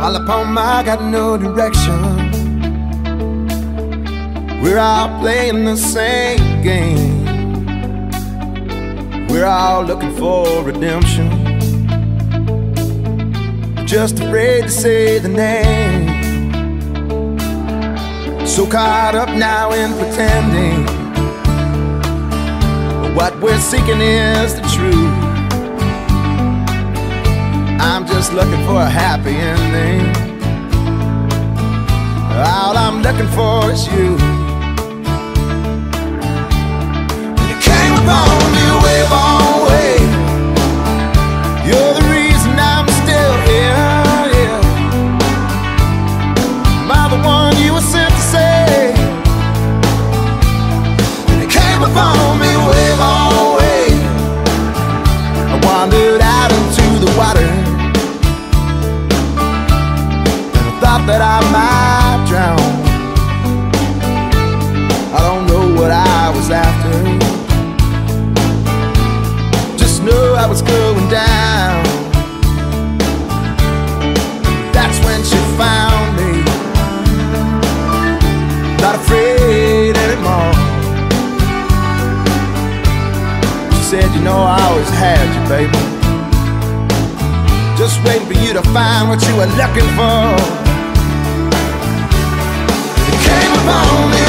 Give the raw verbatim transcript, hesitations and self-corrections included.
All upon my got no direction. We're all playing the same game. We're all looking for redemption, just afraid to say the name. So caught up now in pretending, but what we're seeking is the truth. I'm just looking for a happy ending. All I'm looking for is you. You came upon me way, long way. You're the reason I'm still here, yeah. Am I the one you were sent to save? You came upon me way, long way. I wandered out into the water, thought that I might drown. I don't know what I was after, just know I was going down. That's when she found me, not afraid anymore. She said, you know I always had you, baby, just waiting for you to find what you were looking for. Came upon me